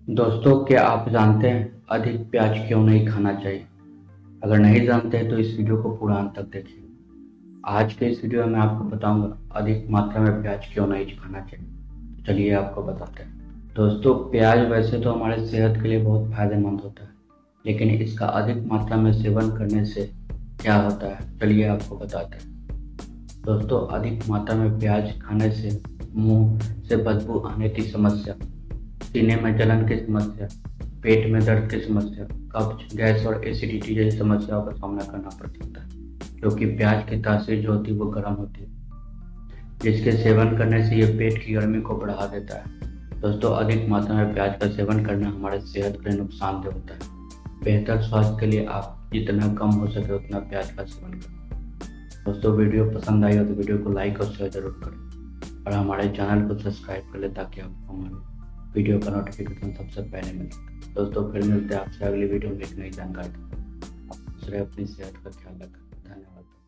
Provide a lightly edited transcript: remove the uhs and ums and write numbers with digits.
दोस्तों, क्या आप जानते हैं अधिक प्याज क्यों नहीं खाना चाहिए? अगर नहीं जानते हैं तो इस वीडियो को पूरा अंत तक देखिए। आज के इस वीडियो में मैं आपको बताऊंगा अधिक मात्रा में प्याज क्यों नहीं खाना चाहिए। तो चलिए आपको बताते हैं। दोस्तों, प्याज वैसे तो हमारे सेहत के लिए बहुत फायदेमंद होता है, लेकिन इसका अधिक मात्रा में सेवन करने से क्या होता है, चलिए आपको बताते हैं। दोस्तों, अधिक मात्रा में प्याज खाने से मुंह से बदबू आने की समस्या, सीने में जलन की समस्या, पेट में दर्द की समस्या, कब्ज, गैस और एसिडिटी जैसी समस्याओं का सामना करना पड़ सकता है, क्योंकि प्याज की तासीर जो होती है वो गर्म होती है, जिसके सेवन करने से ये पेट की गर्मी को बढ़ा देता है। दोस्तों, अधिक मात्रा में प्याज का सेवन करना हमारे सेहत के लिए नुकसानदेह होता है। बेहतर स्वास्थ्य के लिए आप जितना कम हो सके उतना प्याज का सेवन करें। दोस्तों, वीडियो पसंद आई हो तो वीडियो को लाइक और शेयर जरूर करें और हमारे चैनल को सब्सक्राइब कर लें ताकि आपको हमारे वीडियो का नोटिफिकेशन सबसे पहले मिल सके। दोस्तों, फिर मिलते हैं आपसे अगली वीडियो में एक नई जानकारी। आप दूसरे अपनी सेहत का ख्याल रखें। धन्यवाद।